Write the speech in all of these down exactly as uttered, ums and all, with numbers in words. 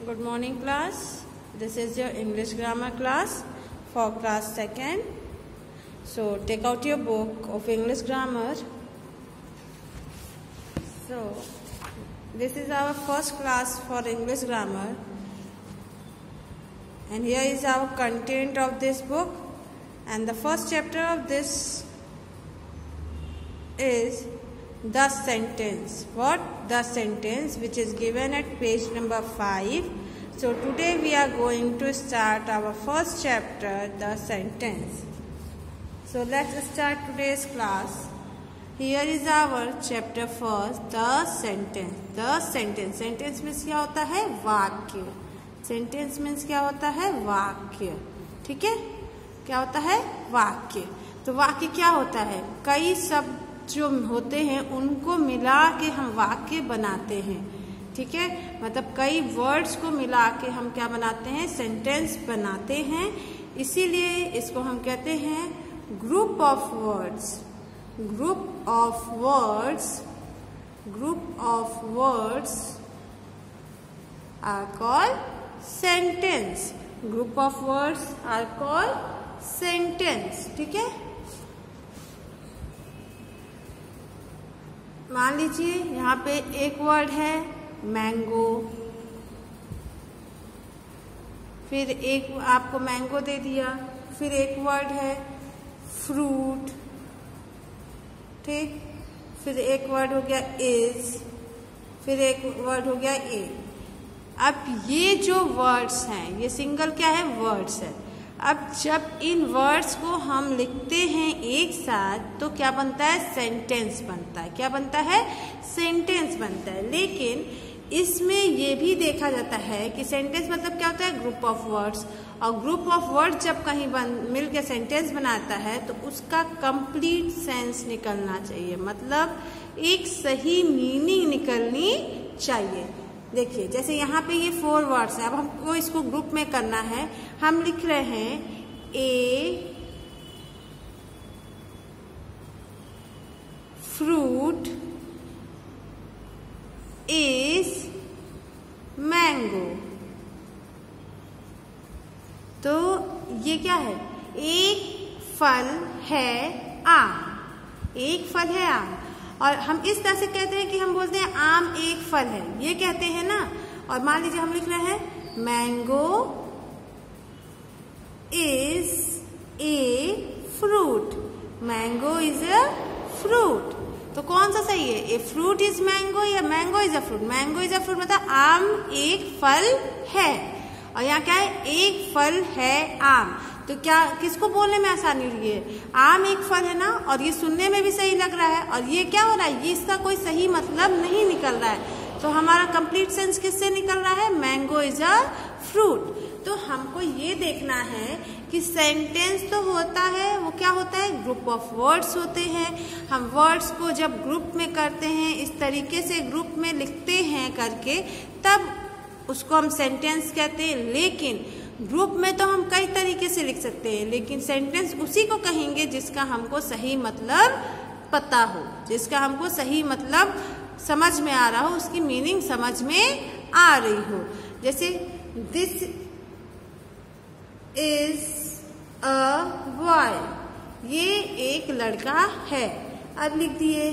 Good morning class. This is your English grammar class for class second. So take out your book of English grammar. So this is our first class for English grammar. And here is our content of this book. And the first chapter of this is the sentence. What? The sentence, which is given at page number five. So today we are going to start our first chapter, the sentence. So let's start today's class. Here is our chapter first, the sentence. The sentence. Sentence means क्या होता है? वाक्य. Sentence means क्या होता है? वाक्य. ठीक है? क्या होता है? वाक्य. तो वाक्य क्या होता है? कई शब्द जो होते हैं उनको मिला के हम वाक्य बनाते हैं. ठीक है, मतलब कई वर्ड्स को मिला के हम क्या बनाते हैं? सेंटेंस बनाते हैं. इसीलिए इसको हम कहते हैं group of words. Group of words group of words are called sentence. Group of words are called sentence. ठीक है, मान लीजिए यहाँ पे एक वर्ड है मैंगो, फिर एक आपको मैंगो दे दिया, फिर एक वर्ड है फ्रूट. ठीक, फिर एक वर्ड हो गया इज, फिर एक वर्ड हो गया ए. अब ये जो वर्ड्स हैं ये सिंगल क्या है? वर्ड्स है. अब जब इन वर्ड्स को हम लिखते हैं एक साथ तो क्या बनता है? सेंटेंस बनता है. क्या बनता है? सेंटेंस बनता है. लेकिन इसमें ये भी देखा जाता है कि सेंटेंस मतलब क्या होता है? Group of words. और ग्रुप ऑफ वर्ड्स जब कहीं बन मिल के सेंटेंस बनाता है तो उसका कंप्लीट सेंस निकलना चाहिए, मतलब एक सही मीनिंग निकलनी चाहिए. देखिए जैसे यहाँ पे ये फोर वर्ड्स है. अब हमको इसको ग्रुप में करना है. हम लिख रहे हैं ए फ्रूट इज मैंगो. तो ये क्या है? एक फल है आम. एक फल है आम. और हम इस तरह से कहते हैं कि हम बोलते हैं आम एक फल है, ये कहते हैं ना. और मान लीजिए हम लिख रहे हैं mango is a fruit. Mango is a fruit. तो कौन सा सही है? ए फ्रूट इज मैंगो या mango is a fruit? Mango is a fruit मतलब आम एक फल है. और यहाँ क्या है? एक फल है आम. तो क्या किसको बोलने में आसानी हुई है? आम एक फल है ना, और ये सुनने में भी सही लग रहा है. और ये क्या हो रहा है? ये इसका कोई सही मतलब नहीं निकल रहा है. तो हमारा कंप्लीट सेंस किससे निकल रहा है? Mango is a fruit. तो हमको ये देखना है कि सेंटेंस तो होता है, वो क्या होता है? ग्रुप ऑफ वर्ड्स होते हैं. हम वर्ड्स को जब ग्रुप में करते हैं, इस तरीके से ग्रुप में लिखते हैं करके, तब उसको हम सेंटेंस कहते हैं. लेकिन ग्रुप में तो हम कई तरीके से लिख सकते हैं, लेकिन सेंटेंस उसी को कहेंगे जिसका हमको सही मतलब पता हो, जिसका हमको सही मतलब समझ में आ रहा हो, उसकी मीनिंग समझ में आ रही हो. जैसे दिस इज अ बॉय. ये एक लड़का है. अब लिख दिए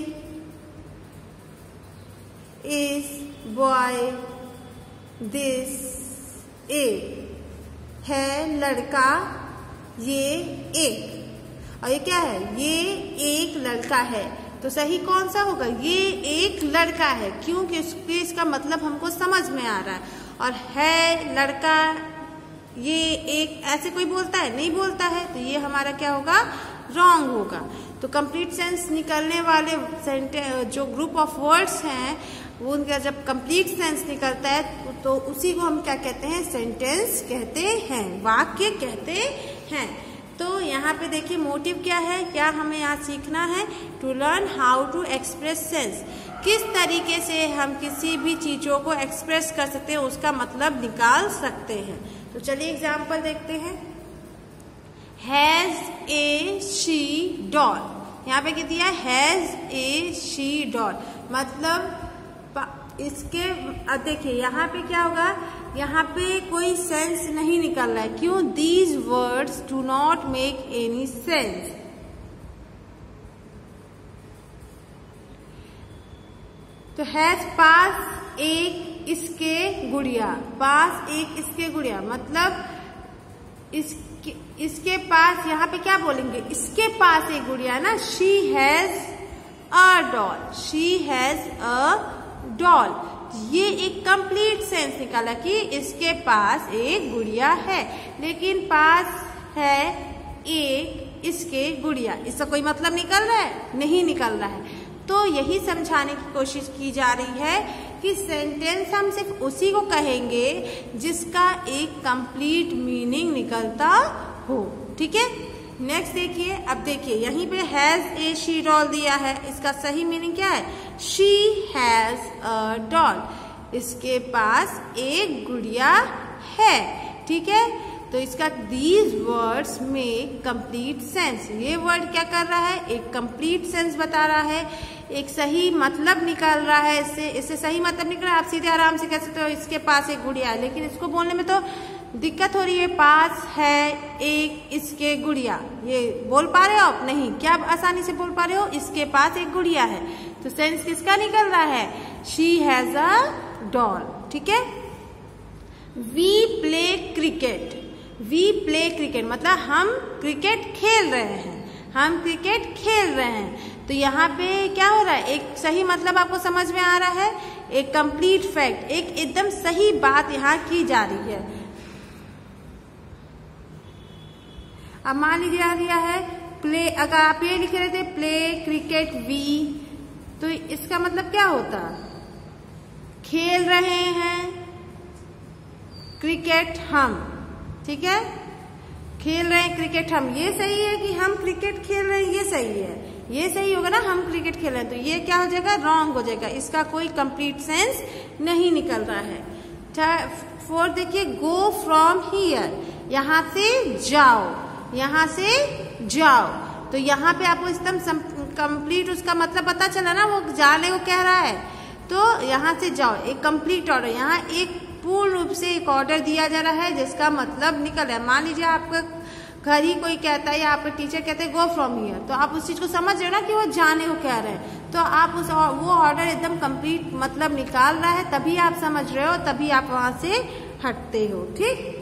इज बॉय दिस ए. है लड़का ये एक. और ये क्या है? ये एक लड़का है. तो सही कौन सा होगा? ये एक लड़का है. क्योंकि उसके इसका मतलब हमको समझ में आ रहा है. और है लड़का ये एक ऐसे कोई बोलता है? नहीं बोलता है. तो ये हमारा क्या होगा? रॉन्ग होगा. तो कंप्लीट सेंस निकलने वाले सेंटेंस जो ग्रुप ऑफ वर्ड्स हैं वो उनका जब कंप्लीट सेंस निकलता है तो उसी को हम क्या कहते हैं? सेंटेंस कहते हैं, वाक्य कहते हैं. तो यहाँ पे देखिए मोटिव क्या है, क्या हमें यहाँ सीखना है? To learn how to express sense. किस तरीके से हम किसी भी चीजों को एक्सप्रेस कर सकते हैं, उसका मतलब निकाल सकते हैं. तो चलिए एग्जाम्पल देखते हैं. Has a she doll. यहाँ पे क्या दिया? Has a she doll. मतलब इसके देखिए यहाँ पे क्या होगा? यहाँ पे कोई सेंस नहीं निकल रहा है। क्यों? These words do not make any sense. तो हैज पास एक इसके गुड़िया, पास एक इसके गुड़िया मतलब इसके इसके पास, यहाँ पे क्या बोलेंगे? इसके पास एक गुड़िया है ना। She has a doll, she has a doll. ये एक कंप्लीट सेंस निकाला कि इसके पास एक गुड़िया है, लेकिन पास है एक इसके गुड़िया, इसका कोई मतलब निकल रहा है? नहीं निकल रहा है। तो यही समझाने की कोशिश की जा रही है कि सेंटेंस हम सिर्फ उसी को कहेंगे जिसका एक कंप्लीट मीनिंग निकलता हो। ठीक है, नेक्स्ट देखिए। अब देखिए यहीं पे हैज ए शी डॉल दिया है, इसका सही मीनिंग क्या है? शी हैज अ डॉल, इसके पास एक गुड़िया है। ठीक है, तो इसका दीज वर्ड्स में कंप्लीट सेंस, ये वर्ड क्या कर रहा है? एक कंप्लीट सेंस बता रहा है, एक सही मतलब निकाल रहा है। इससे इससे सही मतलब निकल रहा है। आप सीधे आराम से कह सकते हो इसके पास एक गुड़िया है, लेकिन इसको बोलने में तो दिक्कत हो रही है। पास है एक इसके गुड़िया, ये बोल पा रहे हो आप? नहीं। क्या आसानी से बोल पा रहे हो? इसके पास एक गुड़िया है। तो सेंस किसका निकल रहा है? She has a doll. ठीक है, we play cricket, we play cricket मतलब हम क्रिकेट खेल रहे हैं, हम क्रिकेट खेल रहे हैं। तो यहाँ पे क्या हो रहा है? एक सही मतलब आपको समझ में आ रहा है, एक कंप्लीट फैक्ट, एक एकदम सही बात यहाँ की जा रही है। अब मान लीजिए आ दिया है प्ले, अगर आप ये लिख रहे थे प्ले क्रिकेट वी, तो इसका मतलब क्या होता? खेल रहे हैं क्रिकेट हम। ठीक है, खेल रहे हैं क्रिकेट हम, ये सही है कि हम क्रिकेट खेल रहे हैं, ये सही है, ये सही होगा ना, हम क्रिकेट खेल रहे हैं। तो ये क्या हो जाएगा? रॉन्ग हो जाएगा, इसका कोई कंप्लीट सेंस नहीं निकल रहा है। फोर्थ देखिए, गो फ्रॉम हियर, यहाँ से जाओ, यहाँ से जाओ। तो यहाँ पे आपको एकदम कंप्लीट उसका मतलब पता चला ना, वो जाने को कह रहा है। तो यहाँ से जाओ, एक कंप्लीट ऑर्डर, यहाँ एक पूर्ण रूप से एक ऑर्डर दिया जा रहा है जिसका मतलब निकल रहा है। मान लीजिए आपका घर ही कोई कहता है या आपके टीचर कहते हैं गो फ्रॉम हियर, तो आप उस चीज को समझ रहे हो ना कि वो जाने को कह रहे हैं। तो आप उस वो ऑर्डर एकदम कंप्लीट मतलब निकाल रहा है, तभी आप समझ रहे हो, तभी आप वहां से हटते हो। ठीक,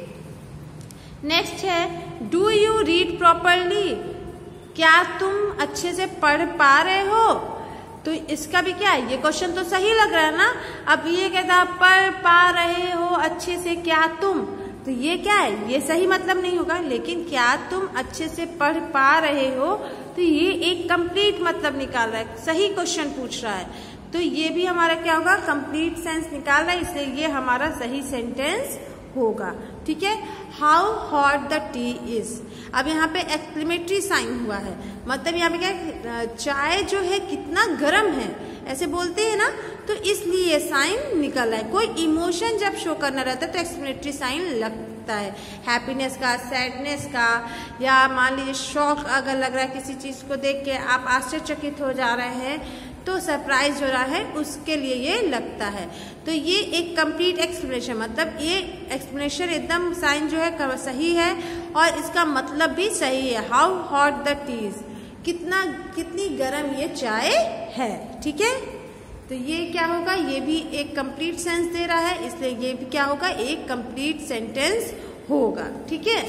नेक्स्ट है डू यू रीड प्रॉपरली, क्या तुम अच्छे से पढ़ पा रहे हो? तो इसका भी क्या है? ये क्वेश्चन तो सही लग रहा है ना। अब ये कहता पढ़ पा रहे हो अच्छे से, क्या तुम, तो ये क्या है? ये सही मतलब नहीं होगा, लेकिन क्या तुम अच्छे से पढ़ पा रहे हो, तो ये एक कंप्लीट मतलब निकाल रहा है, सही क्वेश्चन पूछ रहा है। तो ये भी हमारा क्या होगा? कंप्लीट सेंस निकाल रहा है, इसलिए ये हमारा सही सेंटेंस होगा। ठीक है, how hot the tea is. अब यहाँ पे एक्सक्लेमेटरी साइन हुआ है, मतलब यहाँ पे क्या, चाय जो है कितना गर्म है, ऐसे बोलते हैं ना, तो इसलिए साइन निकल रहा है। कोई इमोशन जब शो करना रहता है तो एक्सक्लेमेटरी साइन लगता है, हैप्पीनेस का, सैडनेस का, या मान लीजिए शॉक अगर लग रहा है किसी चीज को देख के, आप आश्चर्यचकित हो जा रहे हैं, तो सरप्राइज हो रहा है, उसके लिए ये लगता है। तो ये एक कंप्लीट एक्सप्लेनेशन, मतलब ये एक्सप्लेनेशन एकदम साइन जो है सही है और इसका मतलब भी सही है। How hot the tea is, कितना कितनी गर्म ये चाय है। ठीक है, तो ये क्या होगा? ये भी एक कंप्लीट सेंस दे रहा है, इसलिए ये भी क्या होगा? एक कंप्लीट सेंटेंस होगा। ठीक है,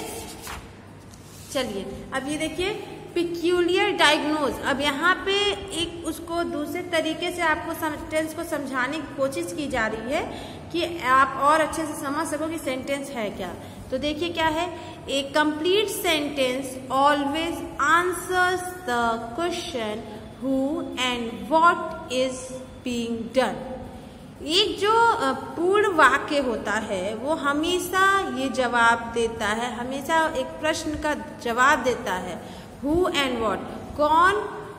चलिए अब ये देखिए पिक्यूलियर डायग्नोज। अब यहाँ पे एक उसको दूसरे तरीके से आपको सेंटेंस को समझाने की कोशिश की जा रही है कि आप और अच्छे से समझ सको कि सेंटेंस है क्या। तो देखिए क्या है, a complete sentence always answers the question who and what is being done. एक जो पूर्ण वाक्य होता है वो हमेशा ये जवाब देता है, हमेशा एक प्रश्न का जवाब देता है, हु एंड व्हाट, कौन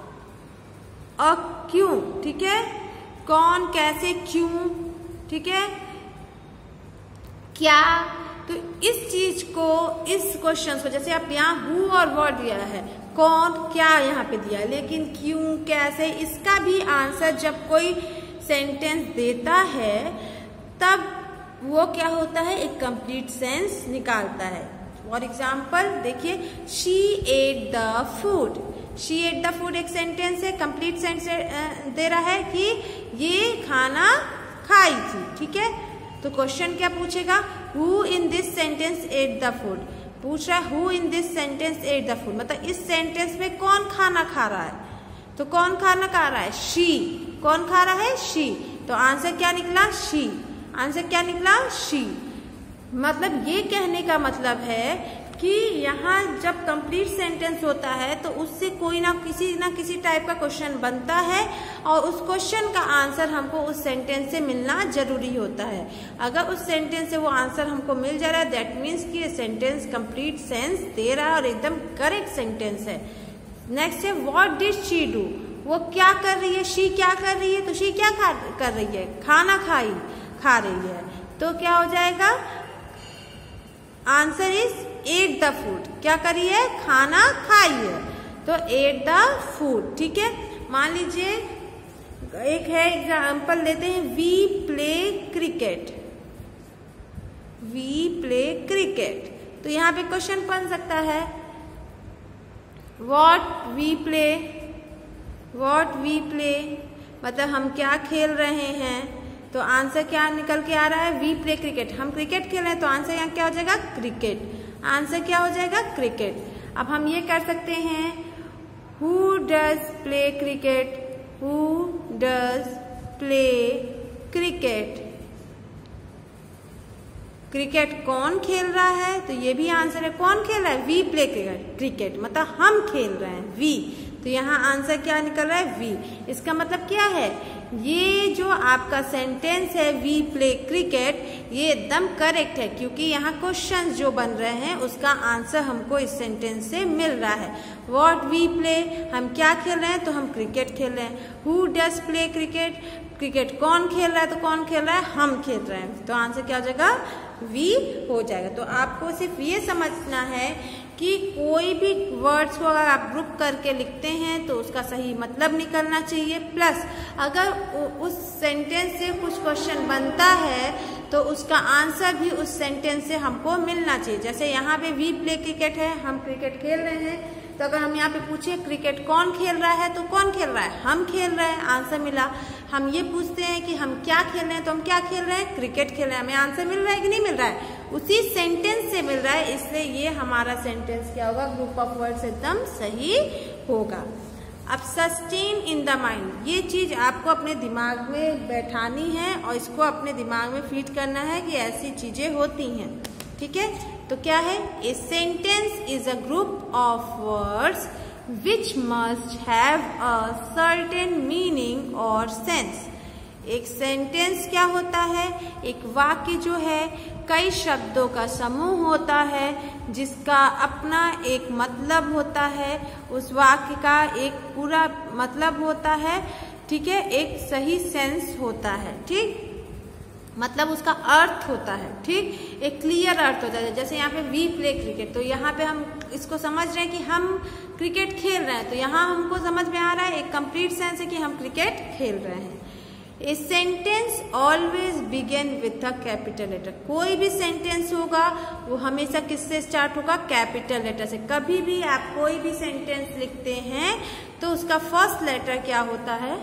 और क्यों। ठीक है, कौन, कैसे, क्यों। ठीक है, क्या। तो इस चीज को, इस क्वेश्चन को, जैसे आप यहाँ हु और व्हाट दिया है, कौन क्या यहाँ पे दिया, लेकिन क्यों कैसे, इसका भी आंसर जब कोई सेंटेंस देता है तब वो क्या होता है, एक कंप्लीट सेंस निकालता है। फॉर एग्जाम्पल देखिए, she ate the food. She ate the food एक सेंटेंस है, कंप्लीट सेंस दे रहा है कि ये खाना खाई थी। ठीक है, तो क्वेश्चन क्या पूछेगा, who in this sentence ate the food. पूछ रहा है who in this sentence ate the food, मतलब इस सेंटेंस में कौन खाना खा रहा है। तो कौन खाना खा रहा है, शी। कौन खा रहा है, शी। तो आंसर क्या निकला, शी। आंसर क्या निकला, शी। मतलब ये कहने का मतलब है कि यहाँ जब कंप्लीट सेंटेंस होता है तो उससे कोई ना किसी ना किसी टाइप का क्वेश्चन बनता है और उस क्वेश्चन का आंसर हमको उस सेंटेंस से मिलना जरूरी होता है। अगर उस सेंटेंस से वो आंसर हमको मिल जा रहा है, दैट मीन्स कि ये सेंटेंस कंप्लीट सेंस दे रहा है और एकदम करेक्ट सेंटेंस है। नेक्स्ट है व्हाट डिड शी डू। वो क्या कर रही है, शी क्या कर रही है, तो शी क्या खा कर रही है, खाना खाई खा रही है। तो क्या हो जाएगा, answer is ate the food. क्या करी है, खाना खाई है, तो एट द फूड। ठीक है, मान लीजिए एक है एग्जाम्पल लेते हैं, we play cricket. We play cricket, तो यहाँ पे क्वेश्चन बन सकता है what we play. What we play मतलब हम क्या खेल रहे हैं। तो आंसर क्या निकल के आ रहा है, वी प्ले क्रिकेट। हम क्रिकेट खेल रहे हैं, तो आंसर यहाँ क्या हो जाएगा, क्रिकेट। आंसर क्या हो जाएगा, क्रिकेट। अब हम ये कर सकते हैं, who does play cricket. Who does play cricket. Cricket कौन खेल रहा है, तो ये भी आंसर है, कौन खेल रहा है, वी प्ले क्रिकेट। क्रिकेट मतलब हम खेल रहे हैं, वी। तो यहाँ आंसर क्या निकल रहा है, वी। इसका मतलब क्या है, ये जो आपका सेंटेंस है वी प्ले क्रिकेट, ये एकदम करेक्ट है, क्योंकि यहाँ क्वेश्चंस जो बन रहे हैं उसका आंसर हमको इस सेंटेंस से मिल रहा है। व्हाट वी प्ले, हम क्या खेल रहे हैं, तो हम क्रिकेट खेल रहे हैं। Who does play cricket, cricket कौन खेल रहा है, तो कौन खेल रहा है, हम खेल रहे हैं। तो आंसर क्या हो जाएगा, वी हो जाएगा। तो आपको सिर्फ ये समझना है कि कोई भी वर्ड्स को अगर आप ग्रुप करके लिखते हैं तो उसका सही मतलब निकलना चाहिए। प्लस अगर उस सेंटेंस से कुछ क्वेश्चन बनता है तो उसका आंसर भी उस सेंटेंस से हमको मिलना चाहिए। जैसे यहाँ पे वी प्ले क्रिकेट है, हम क्रिकेट खेल रहे हैं, तो अगर हम यहाँ पे पूछे क्रिकेट कौन खेल रहा है, तो कौन खेल रहा है, हम खेल रहे हैं, आंसर मिला। हम ये पूछते हैं कि हम क्या खेल रहे हैं, तो हम क्या खेल रहे हैं, क्रिकेट खेल रहे हैं, हमें आंसर मिल रहा है कि नहीं मिल रहा है, उसी सेंटेंस से मिल रहा है, इसलिए ये हमारा सेंटेंस क्या होगा, ग्रुप ऑफ वर्ड्स एकदम सही होगा। अब सस्टेन इन द माइंड, ये चीज आपको अपने दिमाग में बैठानी है और इसको अपने दिमाग में फीड करना है कि ऐसी चीजें होती हैं। ठीक है, तो क्या है, a sentence is a group of words which must have a certain meaning और सेंस। एक सेंटेंस क्या होता है, एक वाक्य जो है कई शब्दों का समूह होता है जिसका अपना एक मतलब होता है, उस वाक्य का एक पूरा मतलब होता है। ठीक है, एक सही सेंस होता है, ठीक, मतलब उसका अर्थ होता है, ठीक, एक क्लियर अर्थ होता है। जैसे यहाँ पे वी प्ले क्रिकेट, तो यहाँ पे हम इसको समझ रहे हैं कि हम क्रिकेट खेल रहे हैं, तो यहाँ हमको समझ में आ रहा है, एक कंप्लीट सेंस है कि हम क्रिकेट खेल रहे हैं। A sentence always begin with a capital letter, कोई भी सेंटेंस होगा वो हमेशा किससे स्टार्ट होगा, कैपिटल लेटर से। कभी भी आप कोई भी सेंटेंस लिखते हैं तो उसका फर्स्ट लेटर क्या होता है,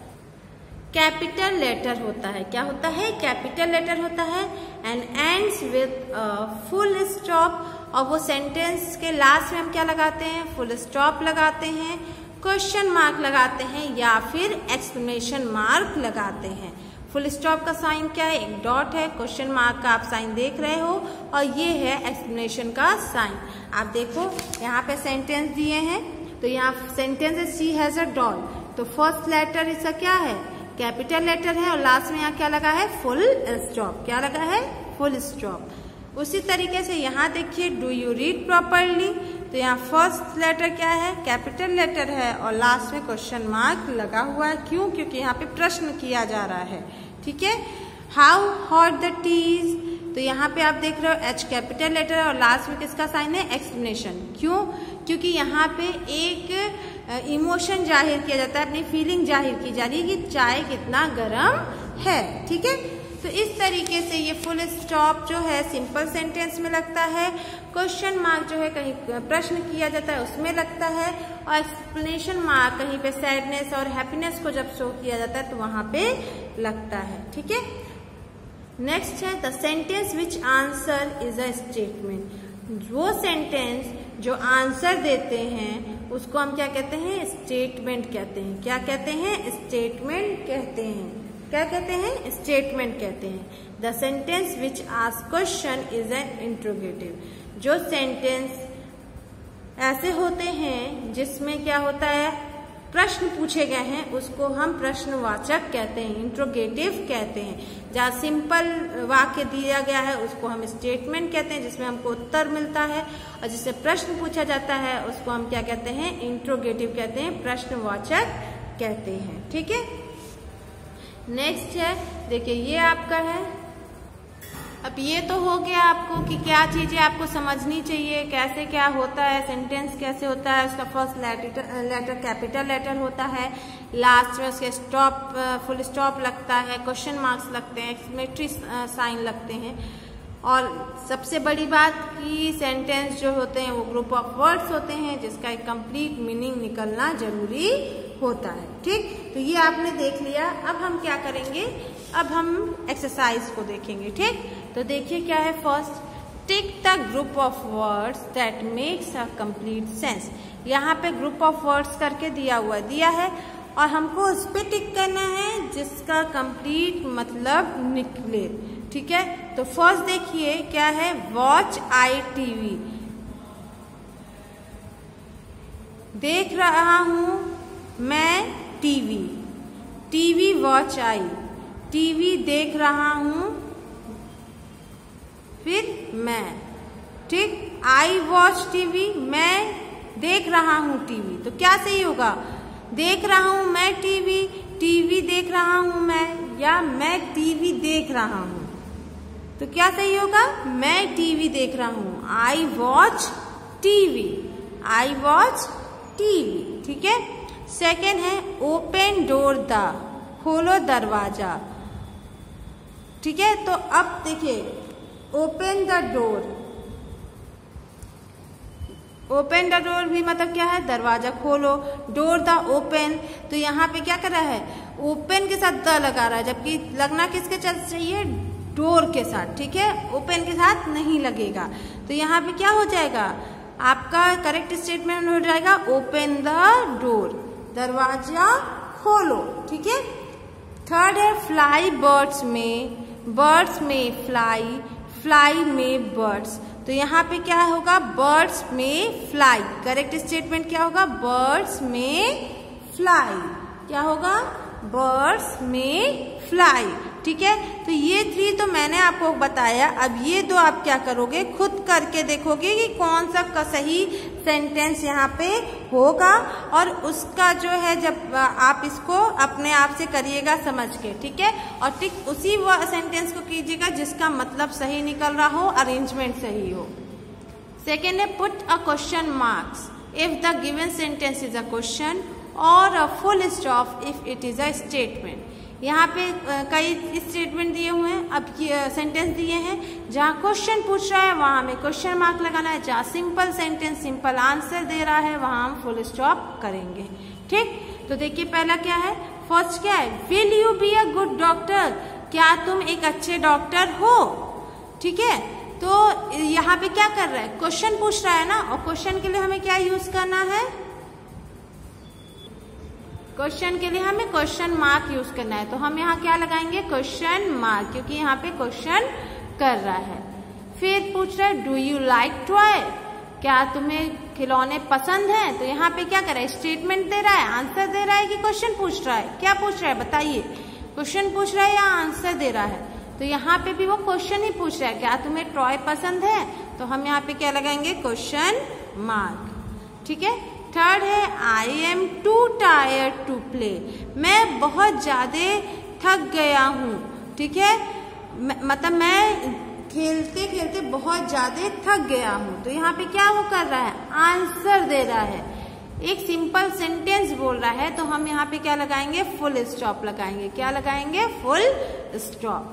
कैपिटल लेटर होता है। क्या होता है, कैपिटल लेटर होता है। And ends with full stop, और वो सेंटेंस के लास्ट में हम क्या लगाते हैं, फुल स्टॉप लगाते हैं, क्वेश्चन मार्क लगाते हैं या फिर एक्सक्लेमेशन मार्क लगाते हैं। फुल स्टॉप का साइन क्या है, एक डॉट है, क्वेश्चन मार्क का आप साइन देख रहे हो, और ये है एक्सक्लेमेशन का साइन। आप देखो यहाँ पे सेंटेंस दिए हैं, तो यहाँ सेंटेंस है शी हैज अ डॉल, तो फर्स्ट लेटर इसका क्या है, कैपिटल लेटर है, और लास्ट में यहाँ क्या लगा है, फुल स्टॉप। क्या लगा है, फुल स्टॉप। उसी तरीके से यहाँ देखिए, डू यू रीड प्रॉपरली, तो यहाँ फर्स्ट लेटर क्या है, कैपिटल लेटर है, और लास्ट में क्वेश्चन मार्क लगा हुआ है। क्यों, क्योंकि यहाँ पे प्रश्न किया जा रहा है। ठीक है, how hot the tea is, तो यहाँ पे आप देख रहे हो एच कैपिटल लेटर है और लास्ट में किसका साइन है, एक्सप्लेनेशन। क्यों, क्योंकि यहाँ पे एक इमोशन जाहिर किया जाता है, अपनी फीलिंग जाहिर की जा रही है कि चाय कितना गर्म है। ठीक है, तो इस तरीके से ये फुल स्टॉप जो है सिंपल सेंटेंस में लगता है, क्वेश्चन मार्क जो है कहीं प्रश्न किया जाता है उसमें लगता है, और एक्सप्लेनेशन मार्क कहीं पे सैडनेस और हैप्पीनेस को जब शो किया जाता है तो वहां पे लगता है। ठीक है, नेक्स्ट है the sentence which answer is a statement. वो सेंटेंस जो आंसर देते हैं उसको हम क्या कहते हैं? स्टेटमेंट कहते हैं। क्या कहते हैं? स्टेटमेंट कहते हैं। क्या कहते हैं? स्टेटमेंट कहते हैं। The sentence which ask question is an interrogative. जो सेंटेंस ऐसे होते हैं जिसमें क्या होता है? प्रश्न पूछे गए हैं उसको हम प्रश्नवाचक कहते हैं, इंट्रोगेटिव कहते हैं। जहाँ सिंपल वाक्य दिया गया है उसको हम स्टेटमेंट कहते हैं जिसमें हमको उत्तर मिलता है, और जिससे प्रश्न पूछा जाता है उसको हम क्या कहते हैं? इंट्रोगेटिव कहते हैं, प्रश्नवाचक कहते हैं। ठीक है, नेक्स्ट है, देखिए ये आपका है। अब ये तो हो गया आपको कि क्या चीजें आपको समझनी चाहिए, कैसे क्या होता है, सेंटेंस कैसे होता है। उसका first letter letter capital letter होता है, लास्ट में उसके स्टॉप फुल स्टॉप लगता है, क्वेश्चन मार्क्स लगते हैं, एक्सक्लेमेटरी साइन लगते हैं, और सबसे बड़ी बात कि सेंटेंस जो होते हैं वो ग्रुप ऑफ वर्ड्स होते हैं जिसका एक कंप्लीट मीनिंग निकलना जरूरी होता है। ठीक, तो ये आपने देख लिया। अब हम क्या करेंगे? अब हम एक्सरसाइज को देखेंगे। ठीक, तो देखिए क्या है। First, tick the group of words that makes a complete sense. यहाँ पे ग्रुप ऑफ वर्ड्स करके दिया हुआ दिया है और हमको उस पे टिक करना है जिसका कंप्लीट मतलब निकले। ठीक है, तो फर्स्ट देखिए क्या है। Watch I TV. देख रहा हूं मैं TV. TV watch I. TV देख रहा हूं, फिर मैं। ठीक, आई वॉच टीवी, मैं देख रहा हूं टीवी। तो क्या सही होगा? देख रहा हूं मैं टीवी, टीवी देख रहा हूं मैं, या मैं टीवी देख रहा हूं। तो क्या सही होगा? मैं टीवी देख रहा हूं। I watch TV. I watch TV. ठीक है, सेकेंड है ओपन डोर द। खोलो दरवाजा। ठीक है, तो अब देखिए open the door. Open the door भी मतलब क्या है? दरवाजा खोलो। डोर द ओपन, तो यहाँ पे क्या कर रहा है? ओपन के साथ द लगा रहा है, जबकि लगना किसके साथ चाहिए? डोर के साथ। ठीक है, ओपन के साथ नहीं लगेगा। तो यहाँ पे क्या हो जाएगा? आपका करेक्ट स्टेटमेंट हो जाएगा ओपन द डोर, दरवाजा खोलो। ठीक है, थर्ड है फ्लाई बर्ड्स में। बर्ड्स में फ्लाई, फ्लाई में बर्ड्स। तो यहाँ पे क्या होगा? बर्ड्स में फ्लाई। करेक्ट स्टेटमेंट क्या होगा? बर्ड्स में फ्लाई। क्या होगा? बर्ड्स में फ्लाई। ठीक है, तो ये थ्री तो मैंने आपको बताया। अब ये दो आप क्या करोगे? खुद करके देखोगे कि कौन सा का सही सेंटेंस यहाँ पे होगा, और उसका जो है जब आप इसको अपने आप से करिएगा समझ के। ठीक है, और ठीक उसी वो सेंटेंस को कीजिएगा जिसका मतलब सही निकल रहा हो, अरेंजमेंट सही हो। सेकेंड है put a question marks if the given sentence is a question, और a full stop if it is a statement. यहाँ पे कई स्टेटमेंट दिए हुए हैं, अब सेंटेंस दिए हैं। जहाँ क्वेश्चन पूछ रहा है वहां हमें क्वेश्चन मार्क लगाना है, जहाँ सिंपल सेंटेंस सिंपल आंसर दे रहा है वहां हम फुल स्टॉप करेंगे। ठीक, तो देखिए पहला क्या है। फर्स्ट क्या है? Will you be a good doctor. क्या तुम एक अच्छे डॉक्टर हो? ठीक है, तो यहाँ पे क्या कर रहा है? क्वेश्चन पूछ रहा है ना, और क्वेश्चन के लिए हमें क्या यूज करना है? क्वेश्चन के लिए हमें क्वेश्चन मार्क यूज करना है। तो हम यहाँ क्या लगाएंगे? क्वेश्चन मार्क, क्योंकि यहाँ पे क्वेश्चन कर रहा है। फिर पूछ रहा है डू यू लाइक टॉय। क्या तुम्हें खिलौने पसंद हैं? तो यहाँ पे क्या कर रहा है? स्टेटमेंट दे रहा है, आंसर दे रहा है कि क्वेश्चन पूछ रहा है? क्या पूछ रहा है बताइए? क्वेश्चन पूछ रहा है या आंसर दे रहा है? तो यहाँ पे भी वो क्वेश्चन ही पूछ रहा है, क्या तुम्हें टॉय पसंद है? तो हम यहाँ पे क्या लगाएंगे? Question mark. ठीक है, थर्ड है I am too tired to play. मैं बहुत ज्यादा थक गया हूँ। ठीक है, मतलब मैं खेलते खेलते बहुत ज्यादा थक गया हूँ। तो यहाँ पे क्या वो कर रहा है? आंसर दे रहा है, एक सिंपल सेंटेंस बोल रहा है। तो हम यहाँ पे क्या लगाएंगे? फुल स्टॉप लगाएंगे। क्या लगाएंगे? Full stop.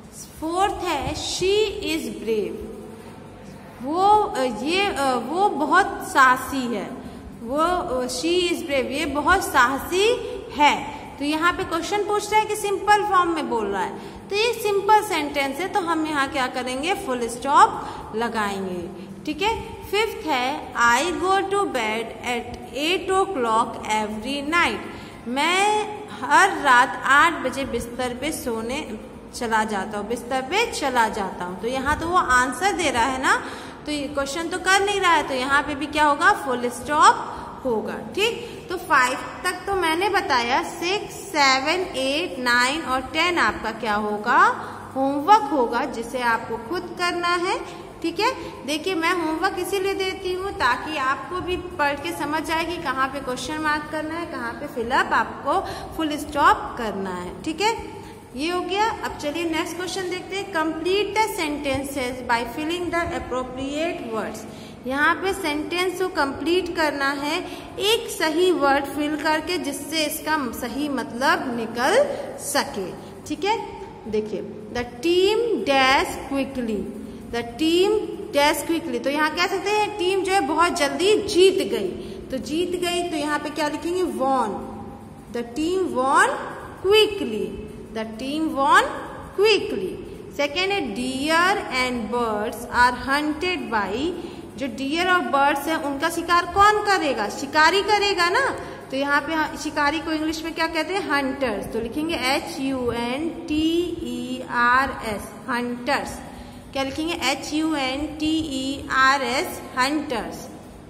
फोर्थ है शी इज ब्रेव, वो ये वो बहुत साहसी है, वो शी इज ब्रेव ये बहुत साहसी है। तो यहाँ पे क्वेश्चन पूछ रहा है कि सिंपल फॉर्म में बोल रहा है, तो ये सिंपल सेंटेंस है, तो हम यहाँ क्या करेंगे, फुल स्टॉप लगाएंगे। ठीक है। फिफ्थ है I go to bed at eight o'clock every night, मैं हर रात आठ बजे बिस्तर पे सोने चला जाता हूँ, बिस्तर पे चला जाता हूँ। तो यहाँ तो वो आंसर दे रहा है ना, तो ये क्वेश्चन तो कर नहीं रहा है, तो यहाँ पे भी क्या होगा, फुल स्टॉप होगा। ठीक। तो फाइव तक तो मैंने बताया, सिक्स सेवन एट नाइन और टेन आपका क्या होगा, होमवर्क होगा, जिसे आपको खुद करना है। ठीक है। देखिए मैं होमवर्क इसीलिए देती हूँ ताकि आपको भी पढ़ के समझ आए कि कहाँ पे क्वेश्चन मार्क करना है, कहाँ पे फिलअप आपको फुल स्टॉप करना है। ठीक है, ये हो गया। अब चलिए नेक्स्ट क्वेश्चन देखते हैं। Complete the sentences by filling the appropriate words. यहाँ पे सेंटेंस को कंप्लीट करना है एक सही वर्ड फिल करके, जिससे इसका सही मतलब निकल सके। ठीक है। देखिए the team dash quickly, the team dash quickly, तो यहाँ कह सकते हैं टीम जो है बहुत जल्दी जीत गई, तो जीत गई तो यहाँ पे क्या लिखेंगे, won, the team won quickly, the team won quickly. Second है deer and birds are hunted by, जो डियर और बर्ड्स है उनका शिकार कौन करेगा, शिकारी करेगा ना, तो यहाँ पे शिकारी को इंग्लिश में क्या कहते हैं, हंटर्स, तो लिखेंगे H U N T E R S, hunters. क्या लिखेंगे, H U N T E R S, hunters.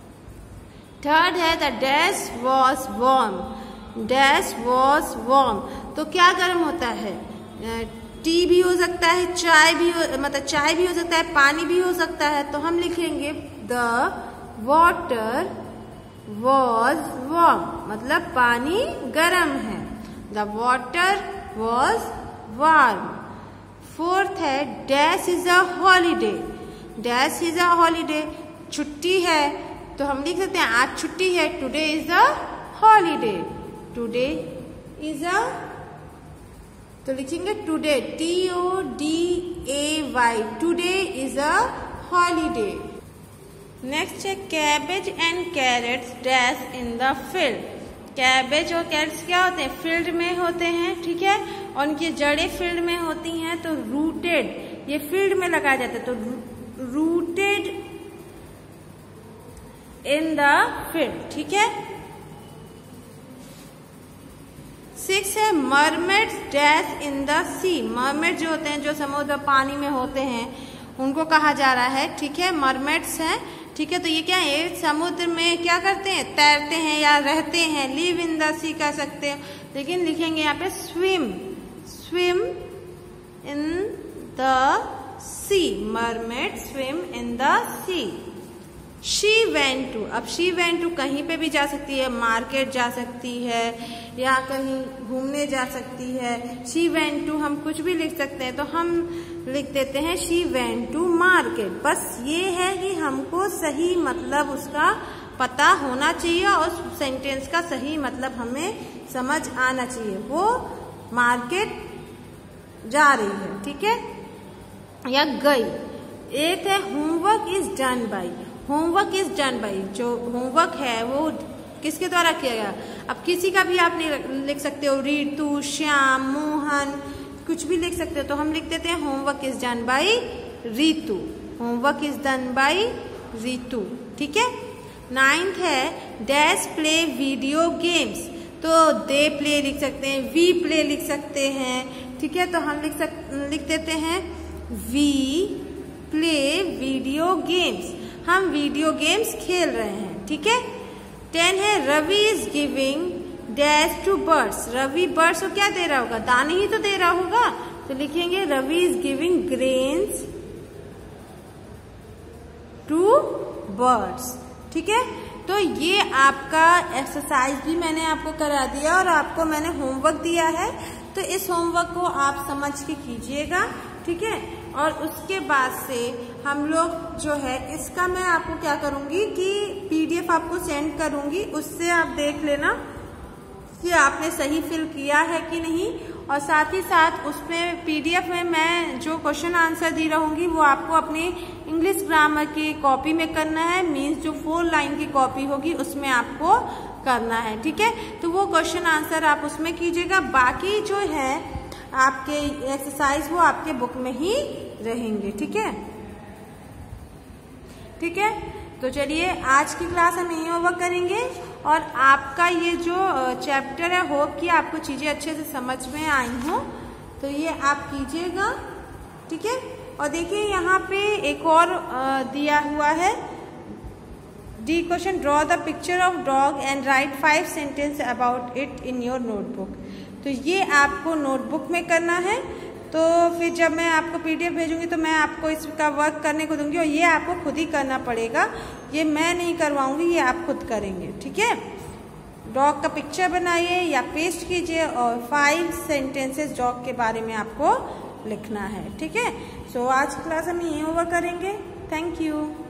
Third है the dash was warm, dash was warm, तो क्या गर्म होता है, टी भी हो सकता है, चाय भी हो, मतलब चाय भी हो सकता है, पानी भी हो सकता है, तो हम लिखेंगे द वाटर वॉज वार्म, मतलब पानी गर्म है, the water was warm. Fourth है dash is a holiday, dash is a holiday, छुट्टी है, तो हम लिख सकते हैं आज छुट्टी है, today is a holiday, today is a, तो लिखेंगे today, T O D A Y, today is a holiday. Next है cabbage and carrots dash in the field, cabbage और कैरेट्स क्या होते हैं, फील्ड में होते हैं। ठीक है, और उनकी जड़ें फील्ड में होती हैं, तो रूटेड, ये फील्ड में लगाया जाता है, तो रूटेड इन द फील्ड। ठीक है। सिक्स है mermaids dash in the sea, mermaid जो होते हैं जो समुद्र पानी में होते हैं उनको कहा जा रहा है। ठीक है, मरमेड्स हैं। ठीक है, तो ये क्या है, समुद्र में क्या करते हैं, तैरते हैं या रहते हैं, लिव इन द सी कह सकते हैं, लेकिन लिखेंगे यहाँ पे swim, swim in the sea, mermaid swim in the sea. She went to, अब शी वेंट टू कहीं पे भी जा सकती है, मार्केट जा सकती है या कहीं घूमने जा सकती है, शी वेंट टू हम कुछ भी लिख सकते हैं, तो हम लिख देते हैं शी वेंट टू मार्केट। बस ये है कि हमको सही मतलब उसका पता होना चाहिए और उस सेंटेंस का सही मतलब हमें समझ आना चाहिए, वो मार्केट जा रही है। ठीक है, या गई। एक है homework is done by, homework is done by, जो होमवर्क है वो किसके द्वारा किया गया, अब किसी का भी आप लिख सकते हो, रीतू, श्याम, मोहन, कुछ भी लिख सकते हो, तो हम लिख देते हैं homework is done by Ritu, homework is done by Ritu. ठीक है। नाइन्थ है डैश प्ले वीडियो गेम्स, तो दे प्ले लिख सकते हैं, वी प्ले लिख सकते हैं। ठीक है, तो हम लिख सक लिख देते हैं वी प्ले वीडियो गेम्स, हम वीडियो गेम्स खेल रहे हैं। ठीक है। टेन है Ravi is giving dash to birds, Ravi birds को क्या दे रहा होगा, दाने ही तो दे रहा होगा, तो लिखेंगे Ravi is giving grains to birds. ठीक है, तो ये आपका एक्सरसाइज भी मैंने आपको करा दिया और आपको मैंने होमवर्क दिया है, तो इस होमवर्क को आप समझ के कीजिएगा। ठीक है, और उसके बाद से हम लोग जो है इसका मैं आपको क्या करूंगी कि पीडीएफ आपको सेंड करूंगी, उससे आप देख लेना कि आपने सही फिल किया है कि नहीं, और साथ ही साथ उसमें पीडीएफ में मैं जो क्वेश्चन आंसर दी रहूंगी वो आपको अपनी इंग्लिश ग्रामर की कॉपी में करना है, मीन्स जो फोर लाइन की कॉपी होगी उसमें आपको करना है, ठीक है। तो वो क्वेश्चन आंसर आप उसमें कीजिएगा, बाकी जो है आपके एक्सरसाइज वो आपके बुक में ही रहेंगे, ठीक है ठीक है। तो चलिए आज की क्लास हम यही ओवर करेंगे और आपका ये जो चैप्टर है, होप कि आपको चीजें अच्छे से समझ में आई हों, तो ये आप कीजिएगा, ठीक है। और देखिए यहाँ पे एक और दिया हुआ है the question, draw the picture of dog and write five sentence about it in your notebook. तो ये आपको नोटबुक में करना है। तो फिर जब मैं आपको पीडीएफ भेजूंगी तो मैं आपको इसका वर्क करने को दूंगी और ये आपको खुद ही करना पड़ेगा, ये मैं नहीं करवाऊंगी, ये आप खुद करेंगे, ठीक है। डॉग का पिक्चर बनाइए या पेस्ट कीजिए और फाइव सेंटेंसेस डॉग के बारे में आपको लिखना है, ठीक है। सो आज की क्लास हम यहीं ओवर करेंगे। Thank you.